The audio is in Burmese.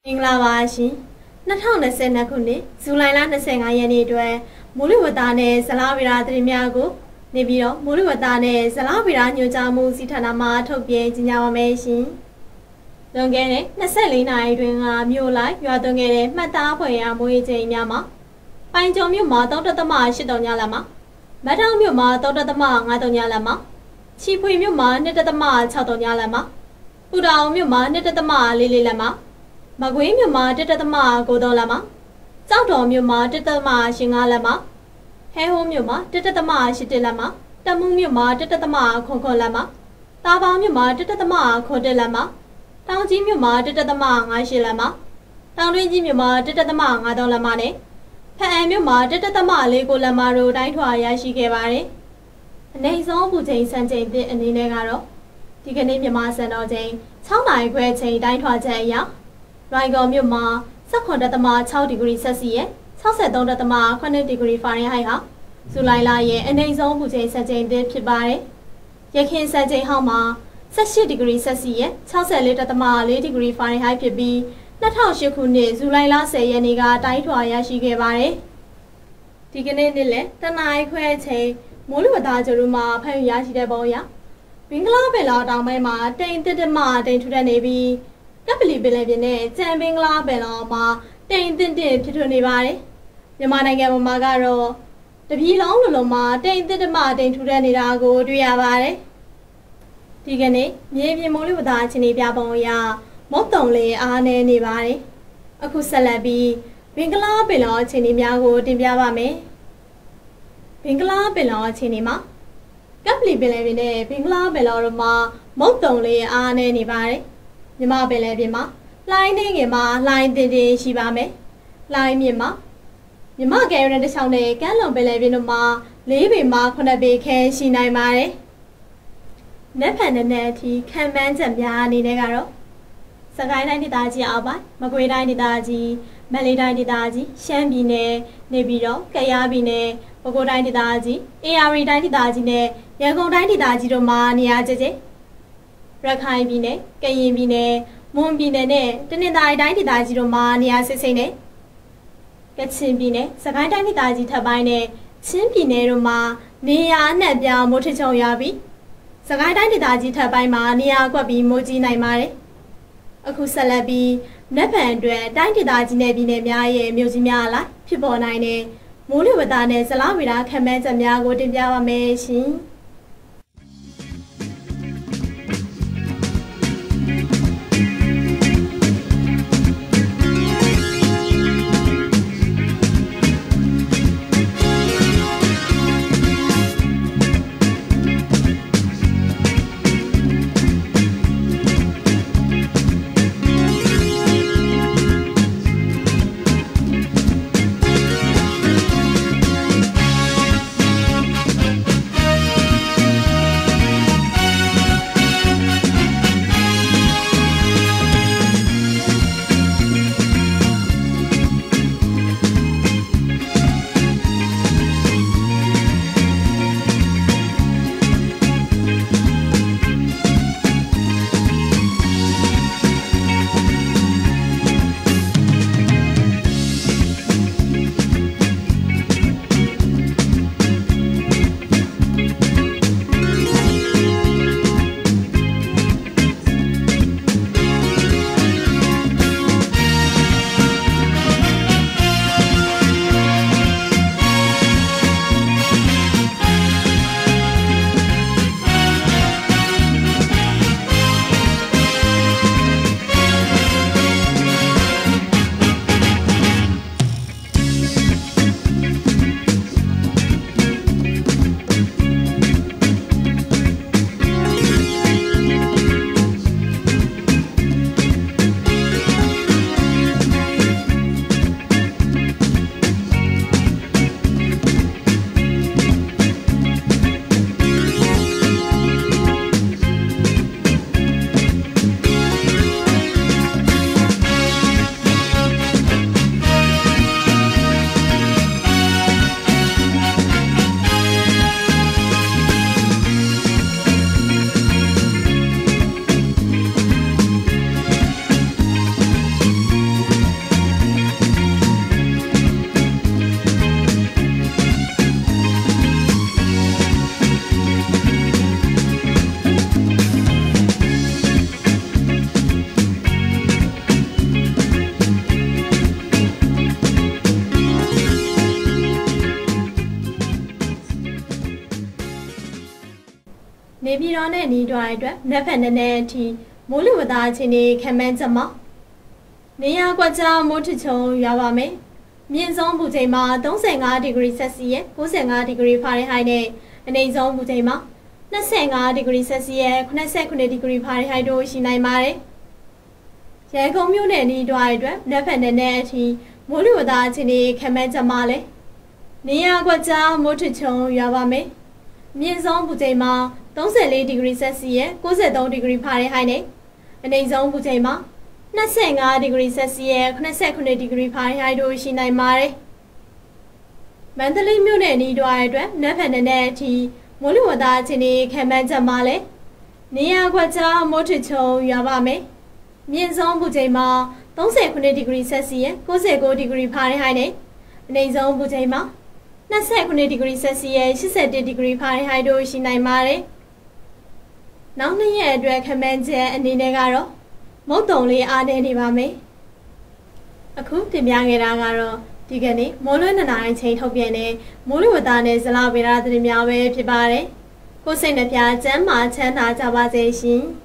င်္ဂလာပါရှင်2020ခုနှစ်ဇူလိုင်လ25ရက်နေ့အတွက်မိုးလေဝသနဲ့ဇလဗေဒသတင်းများကိုနေပြီးတော့မိုးလေဝသနဲ့ဇလဗေဒညွှန်ကြားမှုစီဌာနမှထုတ်ပြန်ကြေညာပါမယ်ရှင်။လွန်ခဲ့တဲ့24နာရီတွင်ကမြို့လိုက်ရွာသွန်းခဲ့တဲ့မှတ်သားဖွယ်ရာမိုးရေချိန်များမှာပိုင်ကျော်မြို့မှာ3.8တောင်ညလမှာမတ်ထောင်မြို့မှာ3.5တောင်ညလမှာချီဖွေမြို့မှာ2.6တောင်ညလမှာပူတာအောင်မြို့မှာ2.4လမှာမကွေးမြို့မှာ1.9တောင်လမှာကြောက်တော်မြို့မှာ1.85လမှာဟဲဟိုးမြို့မှာ1.8လမှာတမူးမြို့မှာ1.9လမှာတာပေါင်းမြို့မှာ1.9လမှာတောင်ကြီးမြို့မှာ1.5လမှာတောင်တွင်းကြီးမြို့မှာ1.5လမှာနဲ့ဖအံမြို့မှာ1.4လမှာတို့တိုင်းထွာရရှိခဲ့ပါတယ်။အနေဆုံးပူချိန်စံချိန်သစ်အနေနဲ့ကတော့ဒီကနေ့မြန်မာစံတော်ချိန်6နာရီခွဲချိန်တိုင်းထွာချက်အရရိုင်ကော်မြို့မှာ19.6ဒီဂရီဆက်စီရဲ့63.8ဒီဂရီဖာရင်ဟိုက်ဟာဇူလိုင်လရဲ့အနေဆုံးပူချိန်စံချိန်သစ်ဖြစ်ပါတယ်။ရခိုင်စံချိန်ဟောင်းမှာ18ဒီဂရီဆက်စီရဲ့64.4ဒီဂရီဖာရင်ဟိုက်ဖြစ်ပြီး2008ခုနှစ်ဇူလိုင်လ10ရက်နေ့ကတိုင်းထွာရရှိခဲ့ပါတယ်။ဒီကနေ့နေ့လည်းတနအီခွဲချိန်မိုးလေဝသကြိုးမှာဖတ်ရရှိတဲ့ပုံအရဘင်္ဂလားပင်လယ်တောင်ပိုင်းမှာတိမ်တစ်မှတိမ်ထူထပ်နေပြီးကပလီပင်လယ်ပြင်နဲ့ကြံဘင်္ဂလားပင်လယ်မှာတိမ်တစ်ဖြစ်ထွန်းနေပါတယ်။မြန်မာနိုင်ငံမှာကတော့တပြည်လုံးလုံးမှာတိမ်တစ်မှတိမ်ထူထပ်နေတာကိုတွေ့ရပါတယ်။ဒီကနေ့မြေပြင်မိုးလေဝသအခြေအနေပြပုံအရမုတ်တုံလေးအားနည်းနေပါတယ်။အခုဆက်လက်ပြီးဘင်္ဂလားပင်လယ်အခြေအနေများကိုတင်ပြပါမယ်။ဘင်္ဂလားပင်လယ်အခြေအနေမှာကပလီပင်လယ်ပြင်နဲ့ဘင်္ဂလားပင်လယ်တို့မှာမုတ်တုံလေးအားနည်းနေပါတယ်။မြမပင်လယ်ပြင်မှာလှိုင်းနေငယ်မှာလှိုင်းတင်ရှိပါမယ်။လှိုင်းမြင့်မှာမြမကဲရတဲ့တစ်ချောင်းနဲ့ကမ်းလွန်ပင်လယ်ပြင်တို့မှာ4ပေမှ9ပေခဲရှိနိုင်ပါတယ်။နက်ဖန်နဲ့အထိခံမှန်းချက်များအနေနဲ့ကတော့စကိုင်းတိုင်းဒေသကြီးအောက်ပိုင်းမကွေးတိုင်းဒေသကြီးမန္တလေးတိုင်းဒေသကြီးရှမ်းပြည်နယ်နေပြည်တော်ကယားပြည်နယ်ပဲခူးတိုင်းဒေသကြီးအေရဝတီတိုင်းဒေသကြီးနဲ့ရန်ကုန်တိုင်းဒေသကြီးတို့မှာနေရာကျကျရခိုင်ပြည်နယ်ကရင်ပြည်နယ်မွန်ပြည်နယ်နဲ့တနင်္သာရီတိုင်းဒေသကြီးတို့မှာနေရာစိစိမ့်နဲ့ကချင်ပြည်နယ်စကိုင်းတိုင်းဒေသကြီးထပ်ပိုင်းနဲ့ချင်းပြည်နယ်တို့မှာနေရာအနှံ့ပြားမိုးထချုံရပြီးစကိုင်းတိုင်းဒေသကြီးထပ်ပိုင်းမှာနေရာကွက်ပြီးမိုးကြီးနိုင်ပါတယ်အခုဆက်လက်ပြီးနက်ဖန်အတွက်တိုင်းဒေသကြီးနယ်ပြည်နယ်များရဲ့မြို့ကြီးများအလိုက်ဖြစ်ပေါ်နိုင်တဲ့မိုးလေဝသနဲ့ဇလဗေဒခန့်မှန်းချက်များကိုတင်ပြပါမယ်ရှင်။နေပြည်တော်နဲ့နီးတွားအတွက်နက်ဖက်နည်းနည်းအထိမိုးလေဝသအခြေအနေခန့်မှန်းချက်မှာနေရာကွက်ကြားမိုးထချုံရွာပါမယ်မြင့်ဆုံးပူချိန်မှာ35ဒီဂရီဆယ်စီယပ်95ဒီဂရီဖာရင်ဟိုက်နဲ့အနိမ့်ဆုံးပူချိန်မှာ25ဒီဂရီဆယ်စီယပ်89ဒီဂရီဖာရင်ဟိုက်တို့ရှိနိုင်ပါတယ်ရန်ကုန်မြို့နယ်နီးတွားအတွက်နက်ဖက်နည်းနည်းအထိမိုးလေဝသအခြေအနေခန့်မှန်းချက်မှာလည်းနေရာကွက်ကြားမိုးထချုံရွာပါမယ်မြင့်ဆုံးပူချိန်မှာ34ဒီဂရီဆယ်စီယပ်93ဒီဂရီဖာရင်ဟိုက်နဲ့အနိမ့်ဆုံးပူချိန်မှာ25ဒီဂရီဆယ်စီယပ်89ဒီဂရီဖာရင်ဟိုက်တို့ရှိနိုင်ပါတယ်မန္တလေးမြို့နယ်နီးတွားအတွက်နက်ဖက်နည်းနည်းအထိမိုးလေဝသအခြေအနေခန့်မှန်းချက်မှာလည်းနေရာကွက်ကြားမိုးထချုံရွာပါမယ်မြင့်ဆုံးပူချိန်မှာ39ဒီဂရီဆယ်စီယပ်69ဒီဂရီဖာရင်ဟိုက်နဲ့အနိမ့်ဆုံးပူချိန်မှာ29ဒီဂရီဆယ်စီယပ်81ဒီဂရီဖာရင်ဟိုက်တို့ရှိနိုင်ပါတယ်နောက်2ရက်အတွက်ခန့်မှန်းချက်အနေနဲ့ကတော့မုတ်တုံလေးအားနည်းနေပါမယ်အခုတင်ပြခဲ့တာကတော့ဒီကနေ့မိုးလွှဲ2နာရီချိန်ထုတ်ပြန်တဲ့မိုးလေဝသနဲ့ဇလဗေဒသတင်းများပဲဖြစ်ပါတယ်ကိုယ်စိတ်နှပြကျန်းမာချမ်းသာကြပါစေရှင်